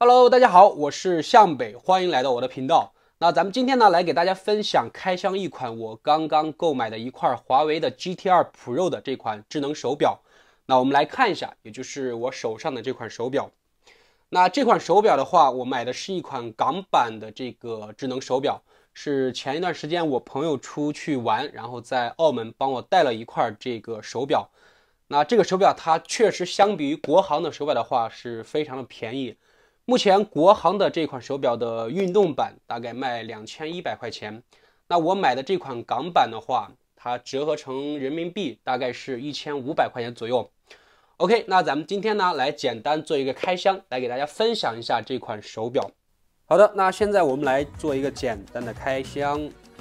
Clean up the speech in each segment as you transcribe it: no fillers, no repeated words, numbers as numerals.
Hello，大家好，我是向北，欢迎来到我的频道。那咱们今天呢，来给大家分享开箱一款我刚刚购买的一块华为的 GT2 Pro 的这款智能手表。那我们来看一下，也就是我手上的这款手表。那这款手表的话，我买的是一款港版的这个智能手表，是前一段时间我朋友出去玩，然后在澳门帮我带了一块这个手表。那这个手表它确实相比于国行的手表的话是非常的便宜。目前国行的这款手表的运动版大概卖2100块钱，那我买的这款港版的话，它折合成人民币大概是1500块钱左右。OK， 那咱们今天呢来简单做一个开箱，来给大家分享一下这款手表。好的，那现在我们来做一个简单的开箱。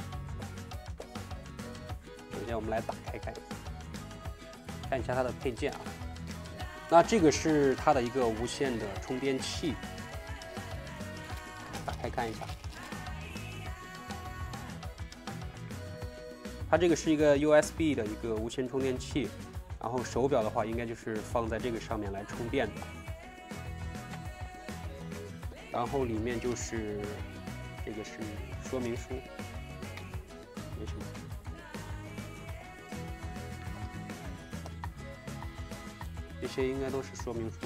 首先我们来打开看一下它的配件啊。那这个是它的一个无线的充电器，打开看一下。它这个是一个 USB 的一个无线充电器，然后手表的话应该就是放在这个上面来充电的。然后里面就是这个是说明书，没什么。这些应该都是说明书。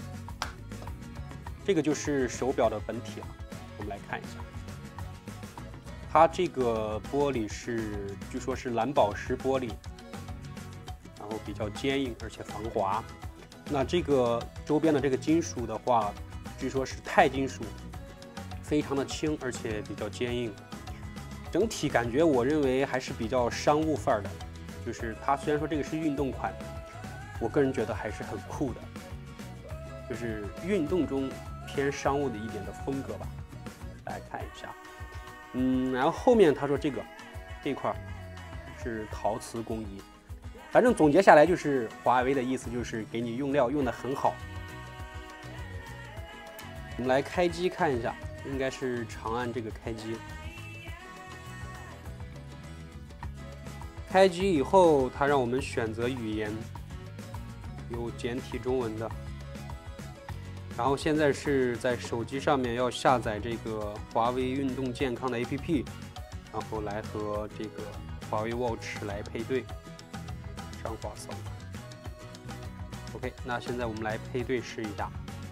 这个就是手表的本体了，我们来看一下。它这个玻璃是，据说是蓝宝石玻璃，然后比较坚硬，而且防滑。那这个周边的这个金属的话，据说是钛金属，非常的轻，而且比较坚硬。整体感觉我认为还是比较商务范儿的，就是它虽然说这个是运动款，我个人觉得还是很酷的，就是运动中偏商务的一点的风格吧。大家看一下，然后后面他说这块是陶瓷工艺，反正总结下来就是华为的意思就是给你用料用得很好。我们来开机看一下，应该是长按这个开机。开机以后，它让我们选择语言。有简体中文的，然后现在是在手机上面要下载这个华为运动健康的 APP， 然后来和这个华为 Watch 来配对，上滑扫。OK， 那现在我们来配对试一下，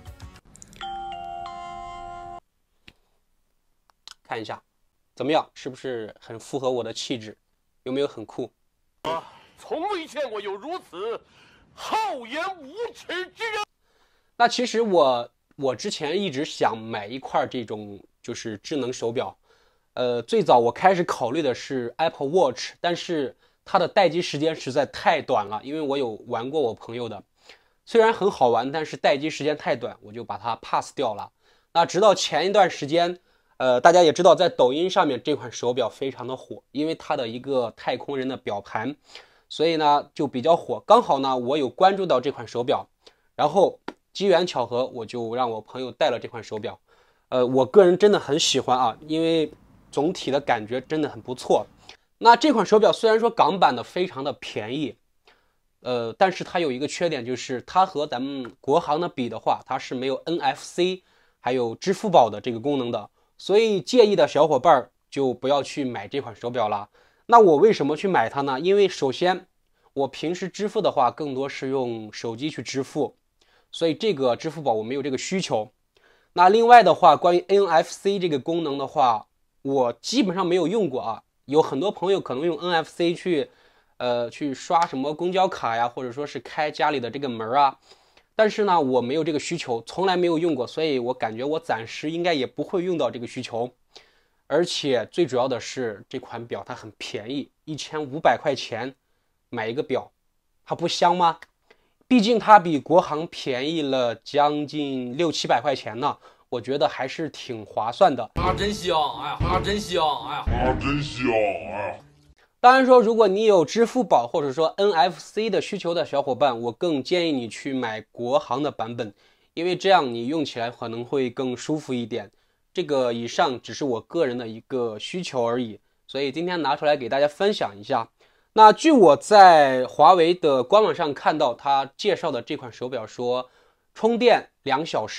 看一下怎么样，是不是很符合我的气质？有没有很酷？ 从未见过有如此厚颜无耻之人。 那其实我之前一直想买一块这种就是智能手表，最早我开始考虑的是 Apple Watch， 但是它的待机时间实在太短了，因为我有玩过我朋友的，虽然很好玩，但是待机时间太短，我就把它 pass 掉了。那直到前一段时间，大家也知道，在抖音上面这款手表非常的火，因为它的一个太空人的表盘。所以呢就比较火，刚好呢我有关注到这款手表，然后机缘巧合我就让我朋友带了这款手表，我个人真的很喜欢啊，因为总体的感觉真的很不错。那这款手表虽然说港版的非常的便宜，但是它有一个缺点，就是它和咱们国行的比的话，它是没有 NFC 还有支付宝的这个功能的，所以介意的小伙伴就不要去买这款手表了。那我为什么去买它呢？因为首先我平时支付的话更多是用手机去支付，所以这个支付宝我没有这个需求。那另外的话，关于 NFC 这个功能的话，我基本上没有用过啊。有很多朋友可能用 NFC 去刷什么公交卡呀，或者说是开家里的这个门啊，但是呢我没有这个需求，从来没有用过，所以我感觉我暂时应该也不会用到这个需求。而且最主要的是这款表它很便宜，1500块钱买一个表，它不香吗？毕竟它比国行便宜了将近600-700块钱呢，我觉得还是挺划算的。 啊，真香！哎呀，啊，真香！哎呀，啊，真香！哎呀。 当然说，如果你有支付宝或者说 NFC 的需求的小伙伴，我更建议你去买国行的版本，因为这样你用起来可能会更舒服一点。这个以上只是我个人的一个需求而已，所以今天拿出来给大家分享一下。那据我在华为的官网上看到，他介绍的这款手表说，充电2小时，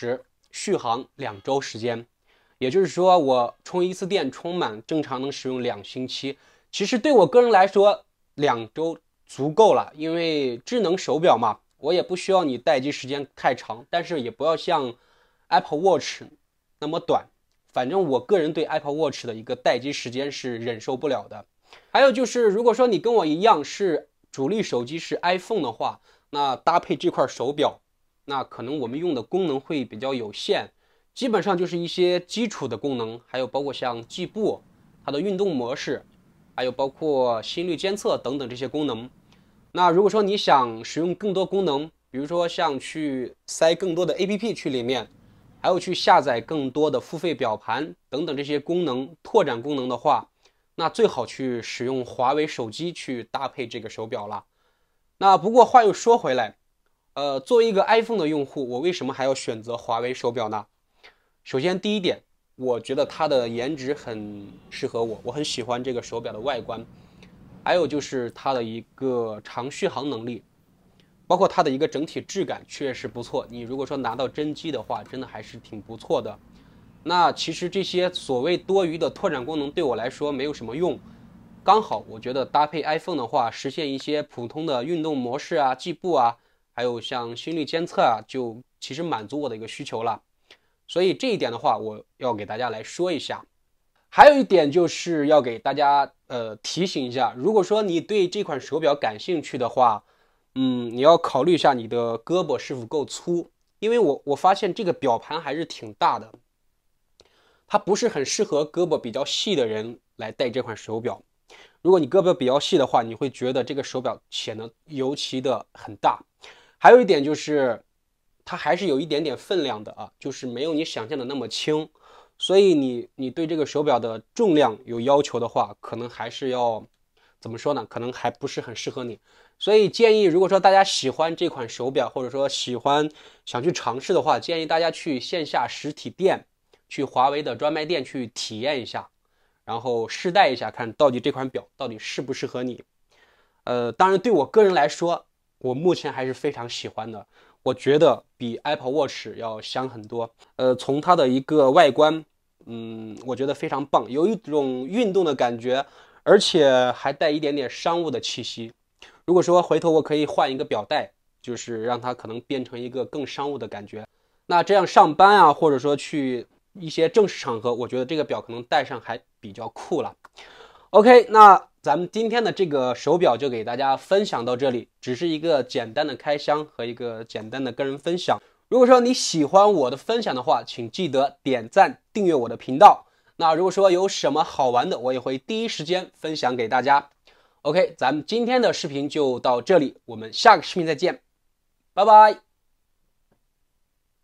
续航2周时间，也就是说我充一次电充满正常能使用2星期。其实对我个人来说2周足够了，因为智能手表嘛，我也不需要你待机时间太长，但是也不要像 Apple Watch 那么短。反正我个人对 Apple Watch 的一个待机时间是忍受不了的。还有就是，如果说你跟我一样是主力手机是 iPhone 的话，那搭配这块手表，那可能我们用的功能会比较有限，基本上就是一些基础的功能，还有包括像计步、它的运动模式，还有包括心率监测等等这些功能。那如果说你想使用更多功能，比如说像去塞更多的 APP 去里面，还有去下载更多的付费表盘等等这些功能拓展功能的话，那最好去使用华为手机去搭配这个手表了。那不过话又说回来，作为一个 iPhone 的用户，我为什么还要选择华为手表呢？首先第一点，我觉得它的颜值很适合我，我很喜欢这个手表的外观。还有就是它的一个长续航能力，包括它的一个整体质感确实不错。你如果说拿到真机的话，真的还是挺不错的。那其实这些所谓多余的拓展功能对我来说没有什么用，刚好我觉得搭配 iPhone 的话，实现一些普通的运动模式啊、计步啊，还有像心率监测啊，就其实满足我的一个需求了。所以这一点的话，我要给大家来说一下。还有一点就是要给大家提醒一下，如果说你对这款手表感兴趣的话，你要考虑一下你的胳膊是否够粗，因为我发现这个表盘还是挺大的，它不是很适合胳膊比较细的人来戴这款手表。如果你胳膊比较细的话，你会觉得这个手表显得尤其的很大。还有一点就是它还是有一点点分量的啊，就是没有你想象的那么轻。所以你对这个手表的重量有要求的话，可能还是要怎么说呢？可能还不是很适合你。所以建议，如果说大家喜欢这款手表，或者说想去尝试的话，建议大家去线下实体店，去华为的专卖店去体验一下，然后试戴一下，看到底这款表到底适不适合你。当然对我个人来说，我目前还是非常喜欢的。我觉得比 Apple Watch 要香很多。从它的一个外观，我觉得非常棒，有一种运动的感觉，而且还带一点点商务的气息。如果说回头我可以换一个表带，就是让它可能变成一个更商务的感觉。那这样上班啊，或者说去一些正式场合，我觉得这个表可能戴上还比较酷了。OK， 那咱们今天的这个手表就给大家分享到这里，只是一个简单的开箱和一个简单的个人分享。如果说你喜欢我的分享的话，请记得点赞订阅我的频道。那如果说有什么好玩的，我也会第一时间分享给大家。OK， 咱们今天的视频就到这里，我们下个视频再见，拜拜。